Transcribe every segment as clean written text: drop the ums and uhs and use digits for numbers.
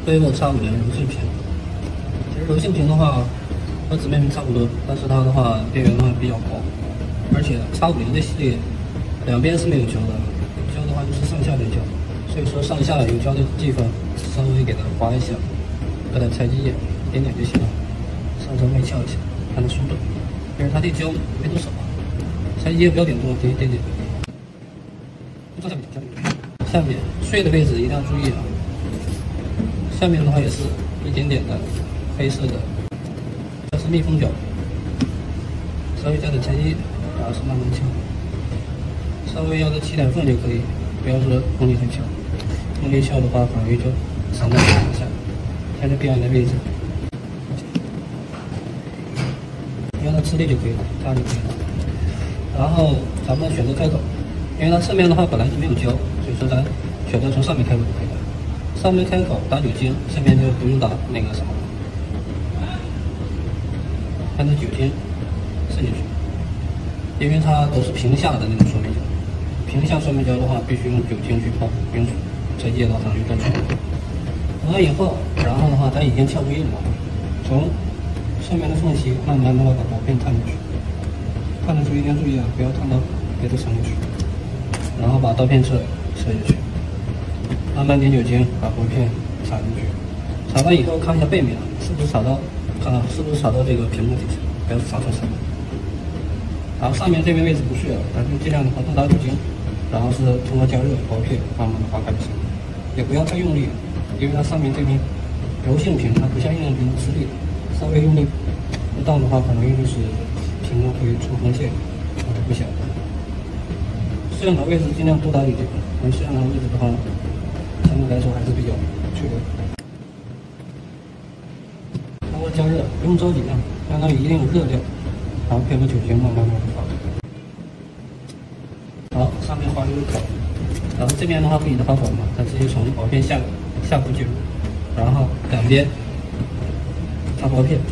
vivo X50柔性屏。其实柔性屏的话和直面屏差不多，但是它的话边缘的话比较薄，而且X50这系列两边是没有胶的，有胶的话就是上下对焦，所以说上下有胶的地方稍微给它划一下，给它裁几眼，一点点就行了，上层微翘一下，看它松动，因为它这胶没多少，裁几眼不要点多，点一点点。下面碎的位置一定要注意啊，下面的话也是一点点的黑色的，这是密封角，稍微加点裁机，然后是慢慢敲，稍微要个起点缝就可以，不要说用力太敲，用力敲的话很容易就藏在底下，看这边缘的位置，用它吃力就可以了，这样就可以了。然后咱们选择开口，因为它侧面的话本来就没有胶，所以说咱选择从上面开口就可以了。上面开口打酒精，下面就不用打那个什么了，看这酒精渗进去，因为它都是屏下的那种说明胶，屏下说明胶的话必须用酒精去泡冰水，再接到上去再冲。冲完以后，然后的话咱已经撬不硬了，从上面的缝隙慢慢的把薄片探进去，探的时候一定要注意啊，不要探到别的层进去。然后把刀片侧进去，慢慢点酒精，把薄片插进去。插完以后看一下背面是不是插到，看是不是插到这个屏幕底下，不要插错上面。然后上面这边位置不屑了，咱就尽量的话多打酒精，然后是通过加热薄片慢慢的划开就行，也不要太用力，因为它上面这边柔性屏它不像硬屏吃力，稍微用力不当的话，很容易就是屏幕会出红线或者不响。摄像头位置尽量多打酒精，因为摄像头位置的话，相对来说还是比较脆弱。通过加热，不用着急啊，让它有一定的热量，然后配合酒精慢慢发。好，上面画了一个口，然后这边的话不以的发火嘛，它直接从薄片下部进入，然后两边插薄片。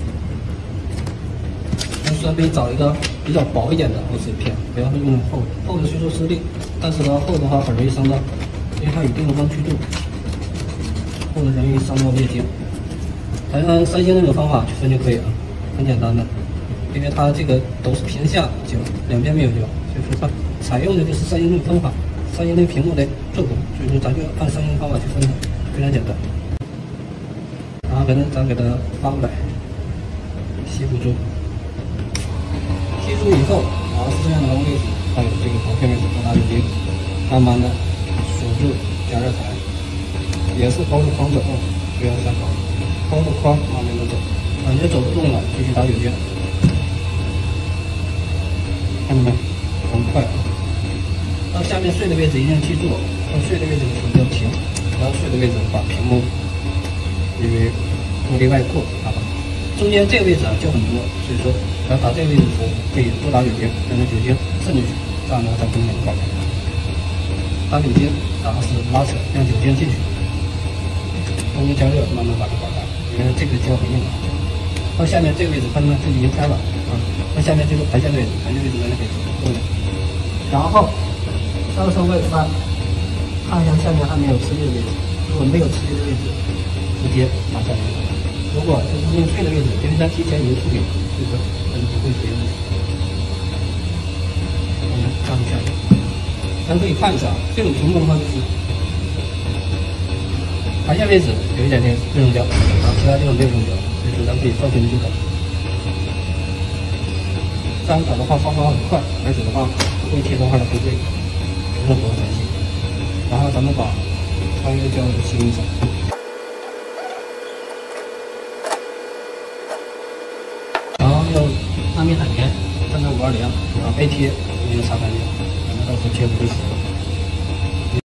顺便找一个比较薄一点的 OC 片，不要用厚的。厚的虽说吃力，但是呢厚的话很容易伤到，因为它有一定的弯曲度，厚的容易伤到液晶。咱按三星那种方法去分就可以了，很简单的。因为它这个都是屏下胶，两边没有胶，所以说它采用的就是三星那种方法，三星那屏幕的做工，所以说咱就按三星方法去分它，非常简单。然后咱给它发过来，吸附住。吸住以后，然后是这样的位置，还有这个薄片位置，多打酒精，慢慢的锁住加热台，也是包着框走，不要瞎搞，包着框慢慢的走，感觉走不动了，继续打酒精，看到没？很快。到下面碎的位置一定要记住，到碎的位置的时候要停，不要碎的位置把屏幕因为玻璃外扩打到。中间这个位置啊胶很多，所以说要打这个位置的时候可以多打酒精，让它酒精渗进去，这样呢才不会搞开。打酒精，然后是拉扯，让酒精进去，通过加热慢慢把它搞开，因为这个胶很硬啊。到下面这个位置，看到没？这里已经开了啊。到下面这个排线位置，排线位置咱就可以过来。然后到时候外翻，看一下下面还没有吃力的位置，如果没有吃力的位置，直接拿下来。如果就是用碎的位置，因为它提前已经处理了，所以说咱不会出现问题。看一下，咱可以看一下这种屏幕的话，就是排线位置有一点点热熔胶，然后其他地方没有熔胶，所以说咱可以放心的去搞。这样搞的话发很快，而且的话不会贴的话不会有任何痕迹。然后咱们把穿越胶给清一下。按密海绵，3.520，然后背贴一定擦干净，咱们到时候贴不会死。